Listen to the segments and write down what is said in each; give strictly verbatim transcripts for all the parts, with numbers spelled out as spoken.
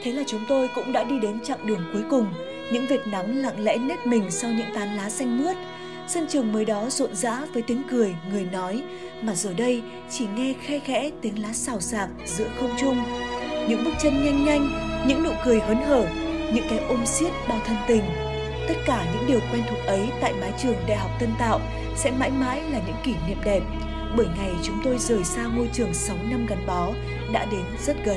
Thế là chúng tôi cũng đã đi đến chặng đường cuối cùng, những vệt nắng lặng lẽ nết mình sau những tán lá xanh mướt. Sân trường mới đó rộn rã với tiếng cười, người nói, mà giờ đây chỉ nghe khe khẽ tiếng lá xào xạc giữa không trung. Những bước chân nhanh nhanh, những nụ cười hớn hở, những cái ôm siết bao thân tình. Tất cả những điều quen thuộc ấy tại mái trường Đại học Tân Tạo sẽ mãi mãi là những kỷ niệm đẹp, bởi ngày chúng tôi rời xa ngôi trường sáu năm gắn bó đã đến rất gần.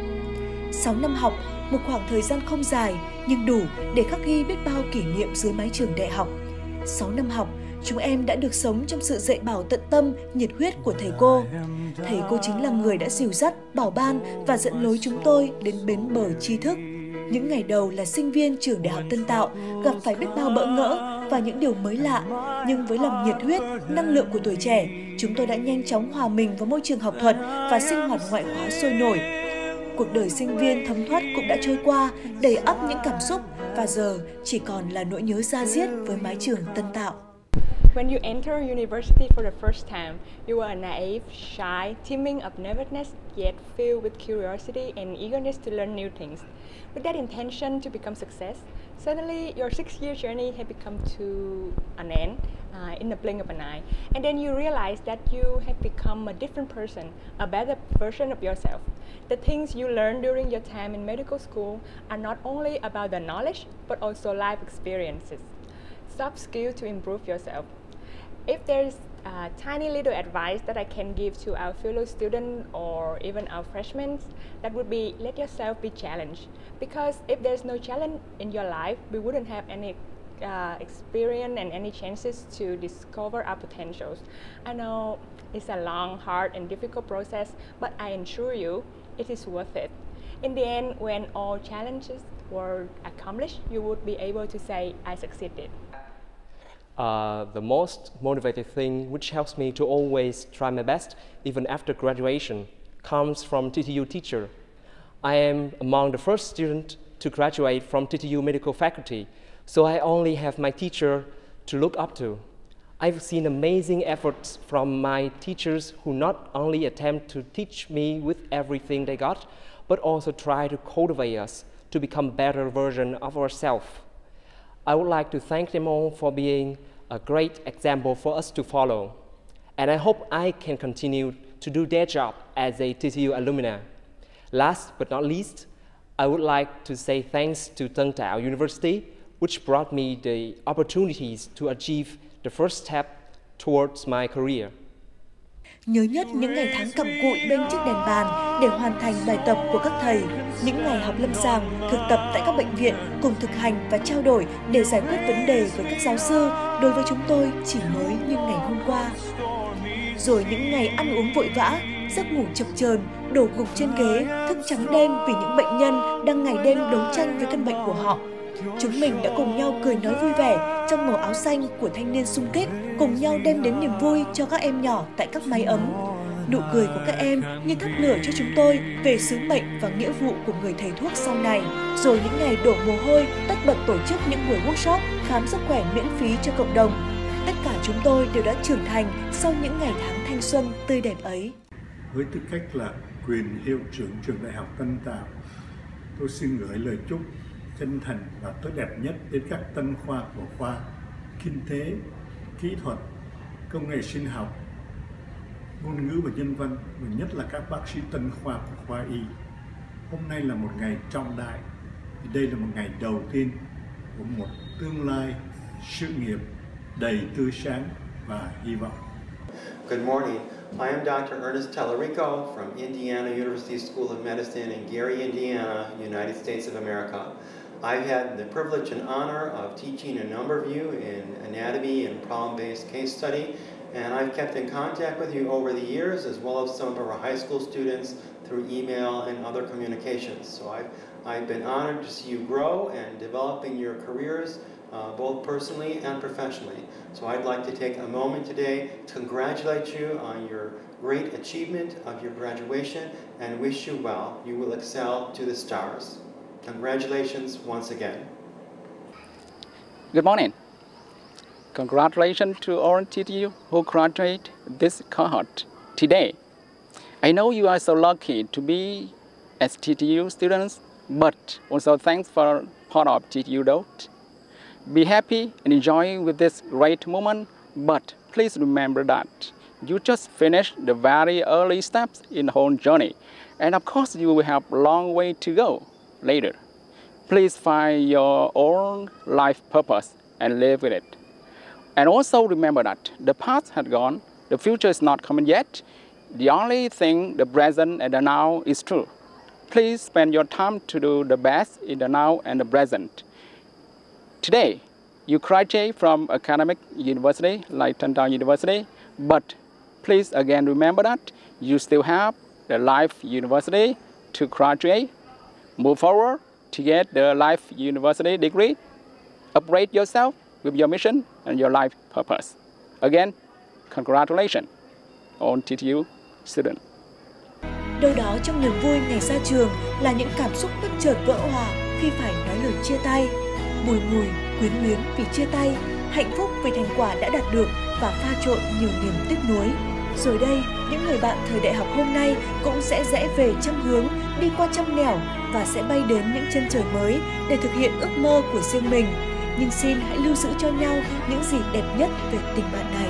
sáu năm học, một khoảng thời gian không dài nhưng đủ để khắc ghi biết bao kỷ niệm dưới mái trường đại học. sáu năm học, chúng em đã được sống trong sự dạy bảo tận tâm, nhiệt huyết của thầy cô. Thầy cô chính là người đã dìu dắt, bảo ban và dẫn lối chúng tôi đến bến bờ tri thức. Những ngày đầu là sinh viên trường Đại học Tân Tạo gặp phải biết bao bỡ ngỡ và những điều mới lạ, nhưng với lòng nhiệt huyết, năng lượng của tuổi trẻ, chúng tôi đã nhanh chóng hòa mình vào môi trường học thuật và sinh hoạt ngoại khóa sôi nổi. Cuộc đời sinh viên thấm thoát cũng đã trôi qua, đầy ắp những cảm xúc và giờ chỉ còn là nỗi nhớ da diết với mái trường Tân Tạo. When you enter university for the first time, you are naive, shy, teeming of nervousness, yet filled with curiosity and eagerness to learn new things. With that intention to become success, suddenly your six-year journey had become to an end uh, in the blink of an eye. And then you realize that you have become a different person, a better version of yourself. The things you learned during your time in medical school are not only about the knowledge, but also life experiences, soft skills to improve yourself. If there's a tiny little advice that I can give to our fellow students or even our freshmen, that would be let yourself be challenged. Because if there's no challenge in your life, we wouldn't have any uh, experience and any chances to discover our potentials. I know it's a long, hard and difficult process, but I assure you it is worth it. In the end, when all challenges were accomplished, you would be able to say, I succeeded. Uh, the most motivating thing which helps me to always try my best, even after graduation, comes from T T U teacher. I am among the first student to graduate from T T U medical faculty, so I only have my teacher to look up to. I've seen amazing efforts from my teachers who not only attempt to teach me with everything they got, but also try to cultivate us to become a better version of ourselves. I would like to thank them all for being a great example for us to follow. And I hope I can continue to do their job as a T T U alumni. Last but not least, I would like to say thanks to Tân Tạo University, which brought me the opportunities to achieve the first step towards my career. Nhớ nhất những ngày tháng cặm cụi bên chiếc đèn bàn để hoàn thành bài tập của các thầy, những ngày học lâm sàng, thực tập tại các bệnh viện cùng thực hành và trao đổi để giải quyết vấn đề với các giáo sư, đối với chúng tôi chỉ mới như ngày hôm qua. Rồi những ngày ăn uống vội vã, giấc ngủ chập chờn, đổ gục trên ghế, thức trắng đêm vì những bệnh nhân đang ngày đêm đấu tranh với căn bệnh của họ. Chúng mình đã cùng nhau cười nói vui vẻ trong màu áo xanh của thanh niên xung kích, cùng nhau đem đến niềm vui cho các em nhỏ tại các mái ấm. Nụ cười của các em như thắp lửa cho chúng tôi về sứ mệnh và nghĩa vụ của người thầy thuốc sau này. Rồi những ngày đổ mồ hôi, tất bật tổ chức những buổi workshop khám sức khỏe miễn phí cho cộng đồng. Tất cả chúng tôi đều đã trưởng thành sau những ngày tháng thanh xuân tươi đẹp ấy. Với tư cách là quyền hiệu trưởng trường Đại học Tân Tạo, tôi xin gửi lời chúc chân thành và tốt đẹp nhất đến các tân khoa của khoa Kinh tế, Kỹ thuật, Công nghệ sinh học, Ngôn ngữ và Nhân văn, và nhất là các bác sĩ tân khoa của khoa Y. Hôm nay là một ngày trọng đại, vì đây là một ngày đầu tiên của một tương lai sự nghiệp đầy tươi sáng và hy vọng. Good morning. I am Doctor Ernest Tallarico from Indiana University School of Medicine in Gary, Indiana, United States of America. I've had the privilege and honor of teaching a number of you in anatomy and problem-based case study, and I've kept in contact with you over the years, as well as some of our high school students through email and other communications. So I've, I've been honored to see you grow and developing your careers, uh, both personally and professionally. So I'd like to take a moment today to congratulate you on your great achievement of your graduation and wish you well. You will excel to the stars. Congratulations once again. Good morning. Congratulations to all T T U who graduate this cohort today. I know you are so lucky to be as T T U students but also thanks for part of T T U Dot. Be happy and enjoy with this great moment, but please remember that you just finished the very early steps in the whole journey, and of course you will have a long way to go later. Please find your own life purpose and live with it. And also remember that the past had gone, the future is not coming yet. The only thing, the present and the now is true. Please spend your time to do the best in the now and the present. Today, you graduate from academic university like Tân Trào University, but please again remember that you still have the Life University to graduate, move forward to get the Life University degree, upgrade yourself with your mission and your life purpose. Again, congratulations on T T U student. Đâu đó trong niềm vui ngày ra trường là những cảm xúc bất chợt vỡ hòa khi phải nói lời chia tay, bùi ngùi, quyến luyến vì chia tay, hạnh phúc vì thành quả đã đạt được và pha trộn nhiều niềm tiếc nuối. Rồi đây, những người bạn thời đại học hôm nay cũng sẽ rẽ về trăm hướng, đi qua trăm nẻo và sẽ bay đến những chân trời mới để thực hiện ước mơ của riêng mình. Nhưng xin hãy lưu giữ cho nhau những gì đẹp nhất về tình bạn này.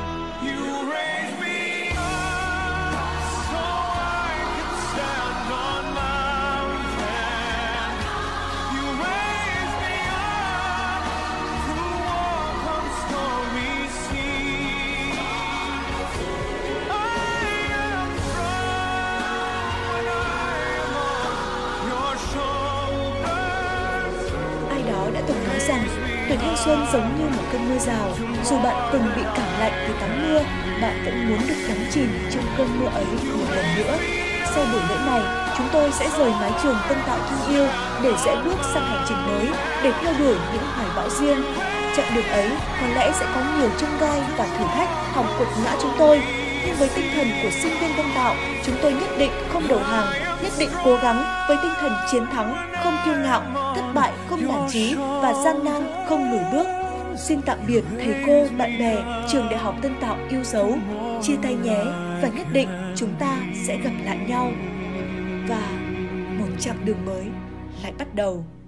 Đã từng nói rằng tuổi thanh xuân giống như một cơn mưa rào, dù bạn từng bị cảm lạnh vì tắm mưa, bạn vẫn muốn được đắm chìm trong cơn mưa ấy một lần nữa. Sau buổi lễ này, chúng tôi sẽ rời mái trường Tân Tạo thân yêu để rẽ bước sang hành trình mới, để theo đuổi những hoài bão riêng. Chặng đường ấy có lẽ sẽ có nhiều chông gai và thử thách hòng quật ngã chúng tôi, nhưng với tinh thần của sinh viên Tân Tạo, chúng tôi nhất định không đầu hàng, nhất định cố gắng với tinh thần chiến thắng, không kiêu ngạo, thất bại không nản chí và gian nan không lùi bước. Xin tạm biệt thầy cô, bạn bè, trường Đại học Tân Tạo yêu dấu. Chia tay nhé, và nhất định chúng ta sẽ gặp lại nhau. Và một chặng đường mới lại bắt đầu.